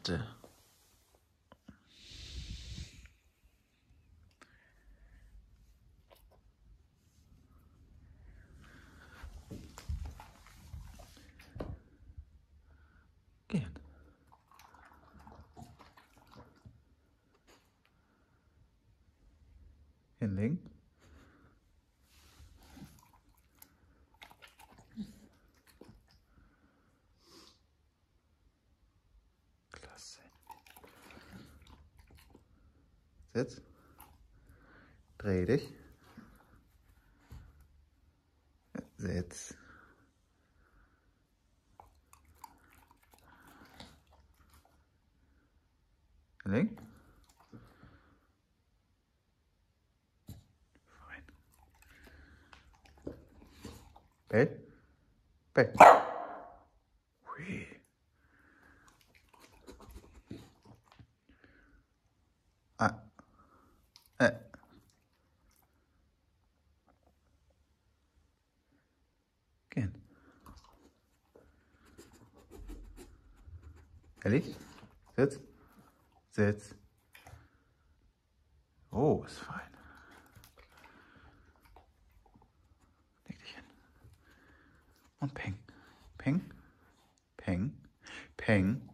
Warte. Gehen. Hinlegen. Klasse. Sitz. Dreh dich. Sitz. Hinlegen. Fein. Bell. Bell. Hui. Ah. Gehen. Ehrlich? Sitz. Sitz. Oh, ist fein. Leg dich hin. Und peng. Peng. Peng. Peng.